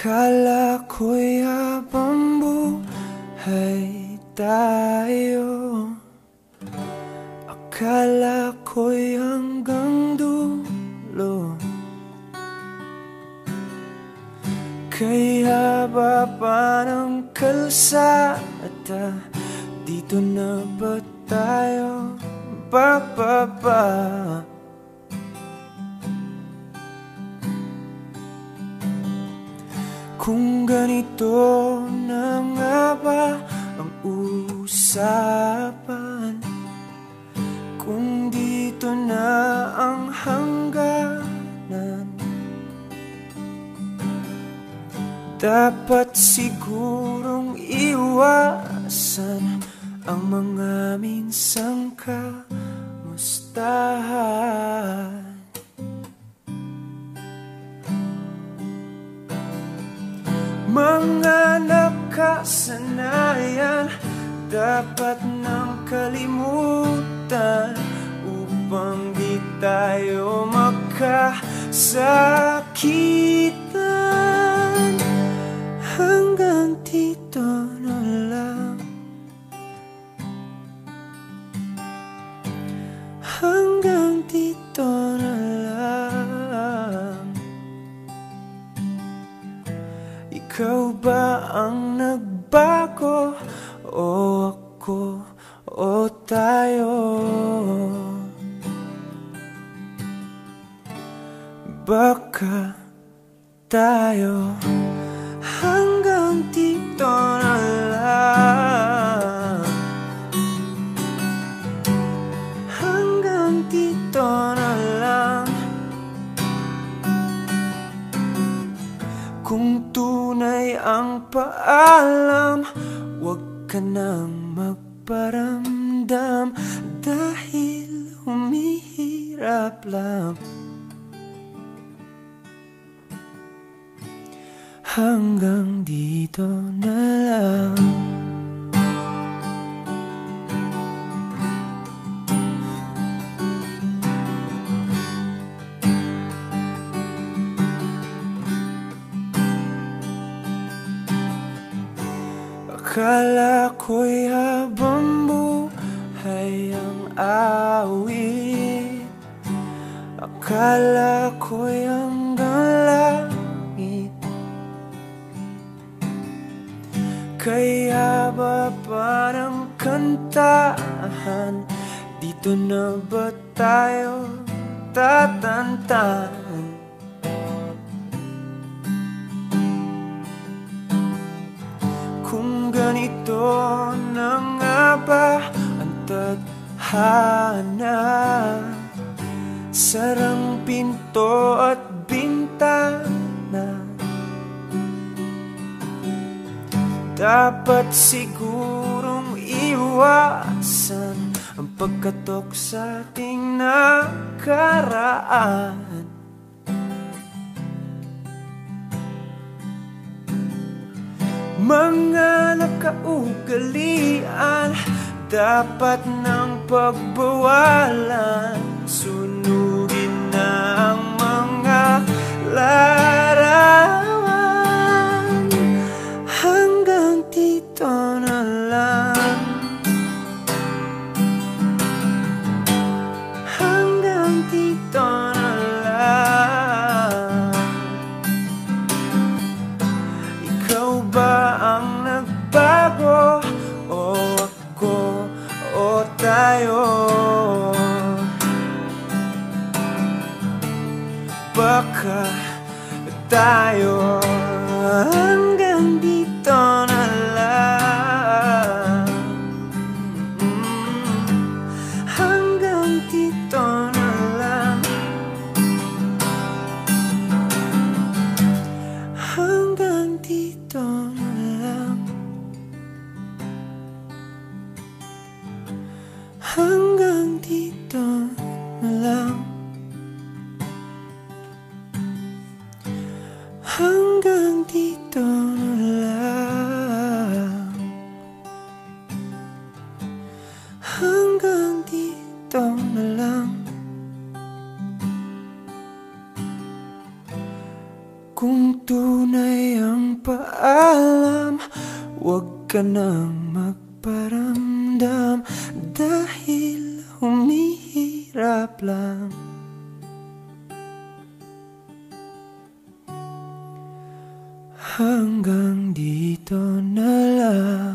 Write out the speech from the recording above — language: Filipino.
Akala ko'y habang buhay tayo, akala ko'y hanggang dulo. Kaya baba ng kalsada, dito na ba tayo bababa? Kung ganito na nga ba ang usapan, kung dito na ang hangganan, dapat sigurong iwasan ang mga minsang kamustahan. Mga nakasanayan dapat nang kalimutan upang di tayo magkasakitan. Hanggang dito na lang, hanggang dito na lang. Ikaw ba ang nagbago o ako o tayo? Baka tayo. Hanggang dito na lang, hanggang dito na lang. Kung tunay ang paalam, huwag ka nang magparamdam, dahil humihirap lang. Hanggang dito na lang. Akala ko'y habang buhay ang awit, akala ko'y hanggang langit. Kaya baba ng kantahan, dito na ba tayo tatantan? Kung ganito na nga ba ang tadhana, sarang pinto at bintana, dapat sigurong iwasan ang pagkatok sa ating nakaraan. Mga nakaugalian dapat nang pagbawalan, sunugin na ang mga larawan. Hanggang dito na lang, hanggang dito na lang. Ikaw ba ang nagbago o ako o tayo? Baka tayo. Hanggang dito na lang, hanggang dito na lang, hanggang dito na lang, hanggang dito na lang, hanggang dito na lang, hanggang dito na lang. Kung tunay ang paalam. Huwag ka nang magparamdam, dahil humihirap lang. Hanggang dito na lang.